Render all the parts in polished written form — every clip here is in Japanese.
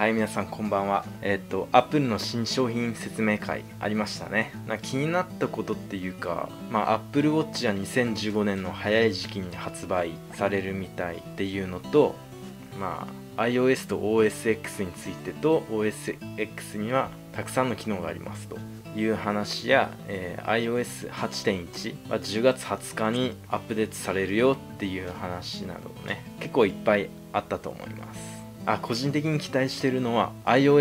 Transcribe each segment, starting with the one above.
はい、皆さんこんばんは。Apple の新商品説明会ありましたね。気になったことっていうか、Apple Watch は2015年の早い時期に発売されるみたいっていうのと、iOS と OSX についてと OSX にはたくさんの機能がありますという話や、iOS8.1 は10月20日にアップデートされるよっていう話などね、結構いっぱいあったと思います。個人的に期待してるのは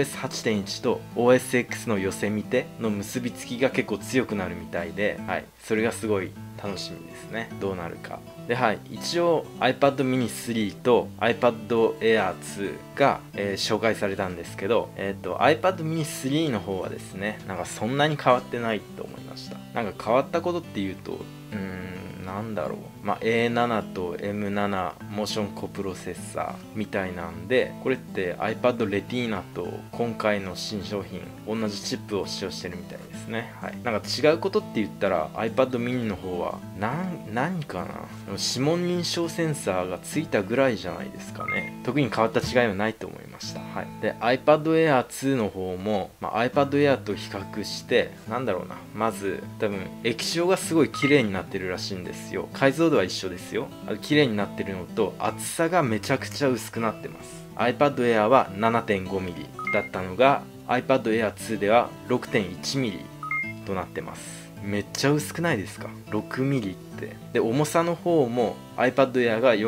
iOS8.1 と OSX の寄せ見ての結びつきが結構強くなるみたいで、それがすごい楽しみですね。どうなるかで、一応 iPad mini 3と iPad Air 2が、紹介されたんですけど、iPad mini 3の方はですね、そんなに変わってないと思いました。変わったことっていうと、なんだろう、A7 と M7 モーションコプロセッサーみたいなんで、これって iPad Retina と今回の新商品同じチップを使用してるみたいですね。違うことって言ったら iPad mini の方は何かな、指紋認証センサーがついたぐらいじゃないですかね。特に変わった違いはないと思いました。で iPad Air 2の方も、iPad Air と比較して、まず多分液晶がすごい綺麗になってるらしいんですよ。解像度は一緒ですよ。綺麗になってるのと、厚さがめちゃくちゃ薄くなってます。 iPad Air は 7.5mm だったのが iPad Air 2では 6.1mm となってます。めっちゃ薄くないですか、 6mm って。で重さの方も iPad Air が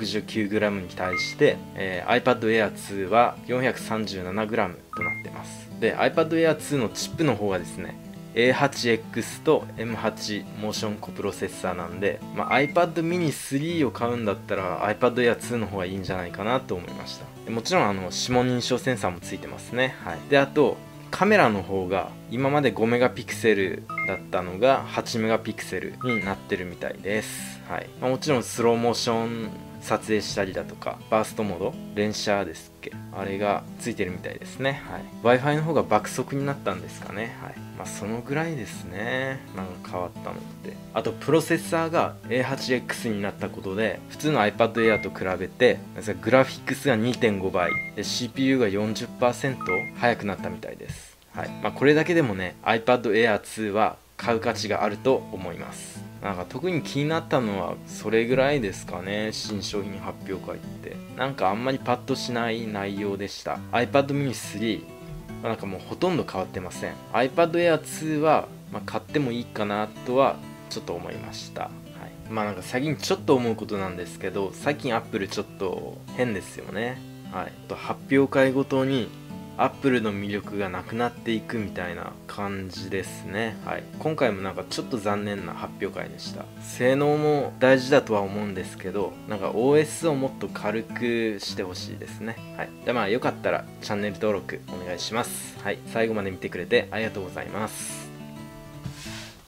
469g に対して、iPad Air 2は 437g となってます。で iPad Air 2のチップの方がですね、A8X と M8 モーションコプロセッサーなんで、iPad mini 3を買うんだったら iPad Air 2の方がいいんじゃないかなと思いました。もちろん指紋認証センサーもついてますね。であとカメラの方が今まで5メガピクセルだったのが8メガピクセルになってるみたいです。もちろんスローモーション撮影したりだとか、バーストモード、連写ですっけ、あれがついてるみたいですね。Wi-Fi の方が爆速になったんですかね。そのぐらいですね。変わったのって。あとプロセッサーが A8X になったことで、普通の iPad Air と比べてグラフィックスが 2.5 倍で CPU が 40% 速くなったみたいです。これだけでもね iPad Air 2は買う価値があると思います。特に気になったのはそれぐらいですかね。新商品発表会ってあんまりパッとしない内容でした。 iPad mini 3はもうほとんど変わってません。 iPad Air 2は、買ってもいいかなとはちょっと思いました。最近ちょっと思うことなんですけど、最近 Apple ちょっと変ですよね。発表会ごとにアップルの魅力がなくなっていくみたいな感じですね。今回もちょっと残念な発表会でした。性能も大事だとは思うんですけど、OS をもっと軽くしてほしいですね。じゃあよかったらチャンネル登録お願いします。最後まで見てくれてありがとうございます。